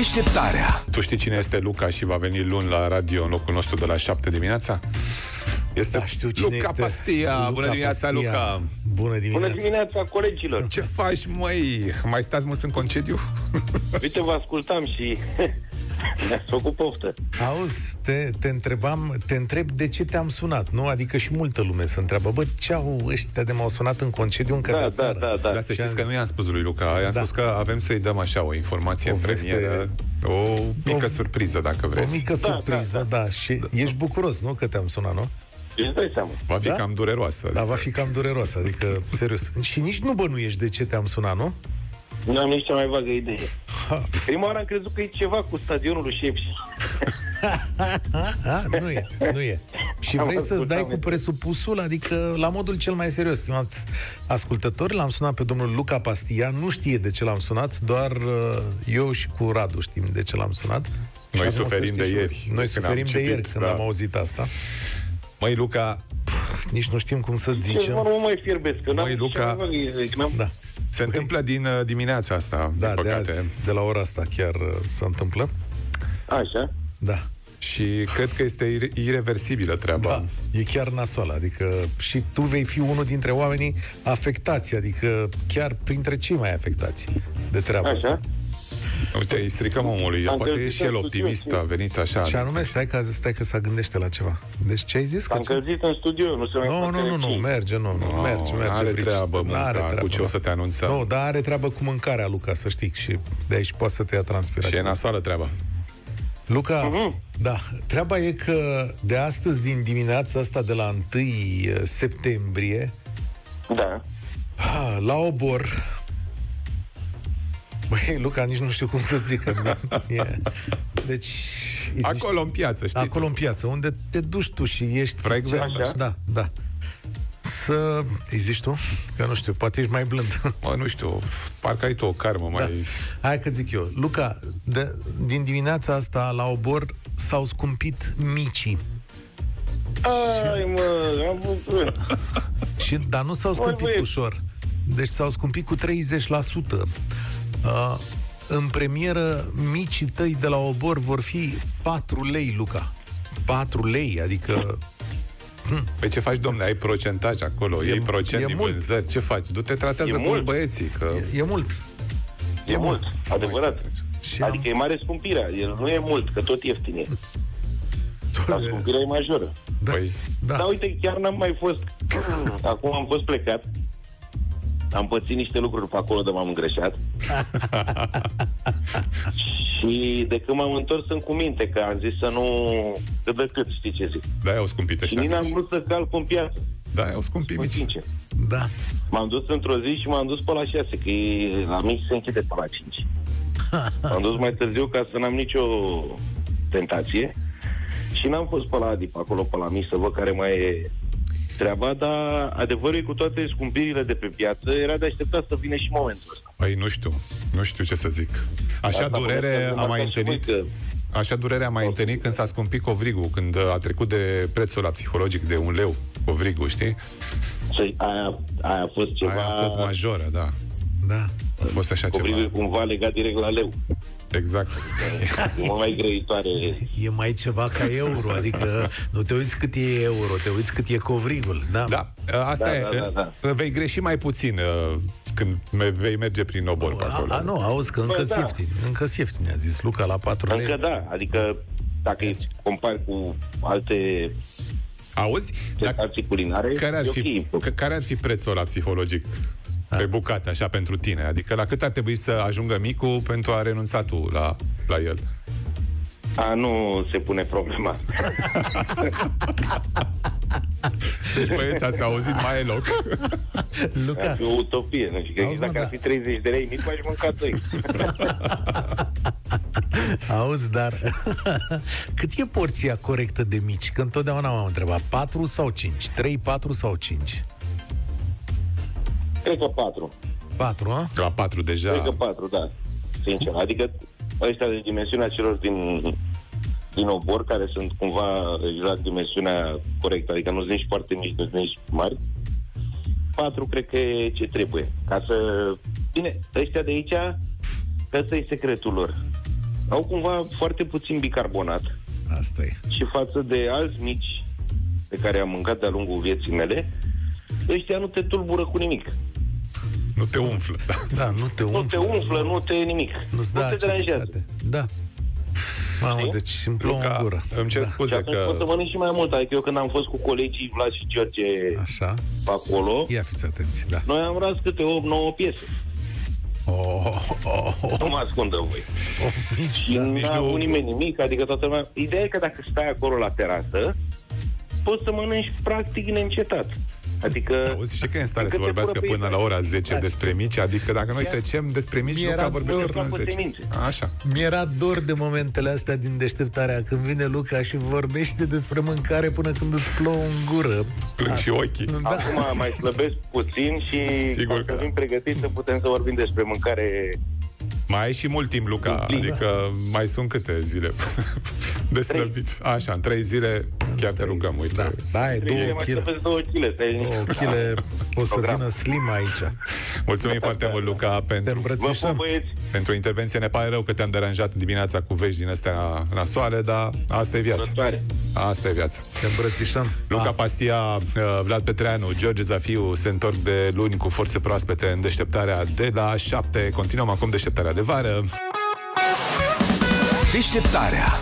Deșteptarea. Tu știi cine este Luca și va veni luni la radio în locul nostru de la 7 dimineața? Este știu cine Luca este. Pastia. Luca Bună dimineața, Pastia. Luca. Bună dimineața. Bună dimineața, colegilor. Ce faci, măi? Mai stați mulți în concediu? Uite, vă ascultam și mi-ați făcut poftă. Auzi, te întreb de ce te-am sunat, nu? Adică și multă lume se întreabă, bă, ce au ăștia de m-au sunat în concediu încă de seară? Da. Dar să știți că nu i-am spus lui Luca. I-am spus că avem să-i dăm așa o informație în premieră, o mică surpriză, dacă vreți. O mică surpriză, da. Și ești bucuros, nu? Că te-am sunat, nu? Îți dai seama. Va fi cam dureroasă. Da, va fi cam dureroasă, adică, serios. Și nici nu bănuiești de ce te-am sunat, nu? Nu am nici cea mai vagă idee. Prima oară am crezut că e ceva cu stadionul lui Șepși. Nu e. Și vrei să-ți dai cu presupusul, adică la modul cel mai serios. Stimați ascultători, l-am sunat pe domnul Luca Pastia, nu știe de ce l-am sunat, doar eu și cu Radu știm de ce l-am sunat. Noi suferim de ieri. Noi suferim de ieri când am auzit asta. Măi, Luca, nici nu știm cum să zicem. Nu mai fierbesc, că măi, Luca, da. Se întâmplă din dimineața asta, da, din păcate. De azi, de la ora asta chiar se întâmplă. Așa? Da. Și cred că este ireversibilă treaba. Da, e chiar nasoală. Adică și tu vei fi unul dintre oamenii afectați, adică chiar printre cei mai afectați de treaba asta. Uite, îi stricăm omului. Poate e și el optimist, a venit așa. Ce anume? Stai că să gândește la ceva. Deci ce ai zis? Am încălzit în studio, nu se mai poate. Nu, merge. Are treabă Luca, cu ce o să te anunțăm. Nu, dar are treabă cu mâncarea, Luca, să știi. Și de aici poate să te ia transpirație. Și e nasoală treaba. Luca, da, treaba e că de astăzi, din dimineața asta, de la 1 septembrie, la Obor, băi, Luca, nici nu știu cum să zic. Deci, acolo în piață, știi? Acolo în piață, unde te duci tu și ești frecvent. Da. Să îi zici tu? Că nu știu, poate ești mai blând. Nu știu, parcă ai tu o karmă mai... Hai că zic eu. Luca, din dimineața asta la Obor s-au scumpit micii. Ai, am dar nu s-au scumpit ușor. Deci s-au scumpit cu 30%. În premieră, micii tăi de la Obor vor fi 4 lei, Luca. 4 lei, adică... Păi ce faci, domne? Ai procentaj acolo, iei procent din vânzări. Ce faci? Du-te, tratează cu băieții, că... E mult. E mult, adevărat. Adică e mare scumpirea. El nu e mult, că tot ieftin e. Dar scumpirea e majoră. Dar uite, chiar n-am mai fost... Acum am fost plecat. Am pățit niște lucruri pe acolo de m-am îngreșat. Și de când m-am întors sunt cu minte, că am zis să nu... Cât de cât, știi ce zic. Da, au scumpit ăștia. Și nici n-am vrut să calc în piață. Da, au scumpit mici. Da. M-am dus într-o zi și m-am dus pe la 6, că la mici se închide pe la 5. M-am dus mai târziu ca să n-am nicio tentație. Și n-am fost pe la Adi, pe acolo, pe la mici, să văd care mai e treaba, dar adevărul e, cu toate scumpirile de pe piață, era de așteptat să vină și momentul ăsta. Păi nu știu ce să zic. Așa durere am mai întâlnit. Așa durere am mai întâlnit când s-a scumpit covrigul, când a trecut de prețul la psihologic de 1 leu covrigul, știi? Aia a fost ceva... Aia a fost majoră, da. Da. A fost așa covrigul ceva. Cumva legat direct la leu. Exact. E mult mai grăitoare. E mai ceva ca euro, adică nu te uiți cât e euro, te uiți cât e covrigul. Da, asta e. Vei greși mai puțin când vei merge prin Obor pe acolo. Nu, auzi că încă ieftin. Încă ieftin, a zis Luca, la 4 lei. Încă da, adică dacă îi compari cu alte... Auzi? Culinare, care ar fi prețul la psihologic? Pe bucate, așa, pentru tine. Adică la cât ar trebui să ajungă micul pentru a renunța tu la el? Nu se pune problema. Deci, băieți, ați auzit, mai e loc. Luca. Ar fi o utopie, nu știu, că dacă ar fi 30 de lei, mic, aș mânca 2. Auzi, dar cât e porția corectă de mici? Că întotdeauna m-am întrebat, 4 sau 5? 3, 4 sau 5? Cred că 4. 4, a? La 4 deja. Cred că 4, da. Sincer. Adică ăștia de dimensiunea celor din Obor, care sunt cumva exact dimensiunea corectă, adică nu sunt nici foarte mici, nu sunt nici mari. 4 cred că e ce trebuie. Ca să... Bine, ăștia de aici, ăsta e secretul lor. au cumva foarte puțin bicarbonat. Asta e. Și față de alți mici pe care am mâncat de-a lungul vieții mele, ăștia nu te tulbură cu nimic. Nu te umflă. Da, nu te umflă. Nu te umflă, nu te nimic. Nu te deranjează. Da. Mamă, deci îmi plouă în gură. Îmi cer scuze și atunci pot să mănânc și mai mult. Adică eu când am fost cu colegii Vlad și George așa, pe acolo, ia fiți atenți, da. Noi am ras câte 8-9 piese. Nu mă ascundă voi. Și n-a avut nimeni nimic, adică toată lumea... Ideea e că dacă stai acolo la terasă, poți să mănânci practic neîncetat. Adică... Auzi, și că e în stare să vorbească până la ora 10 despre mici, adică dacă noi trecem despre mici, Luca vorbește până 10. Așa. Mi-era dor de momentele astea din Deșteptarea, când vine Luca și vorbește despre mâncare până când îți plouă în gură. Plâng și ochii. Da. Acum mai slăbesc puțin și sigur că fim pregătiți să putem să vorbim despre mâncare. Mai ai și mult timp, Luca, adică mai sunt câte zile de slăbit. Așa, în 3 zile chiar te rugăm, uite. Da, e 2 kg. 2 kg. 2 kg o să vină slim aici. Mulțumim foarte mult, Luca, pentru intervenție. Ne pare rău că te-am deranjat dimineața cu vești din astea nasoale, dar asta e viața. Asta e viața. Te îmbrățișăm. Luca Pastia, Vlad Petreanu, George Zafiu se întorc de luni cu forțe proaspete în Deșteptarea de la 7. Continuăm acum Deșteptarea de vară. Deșteptarea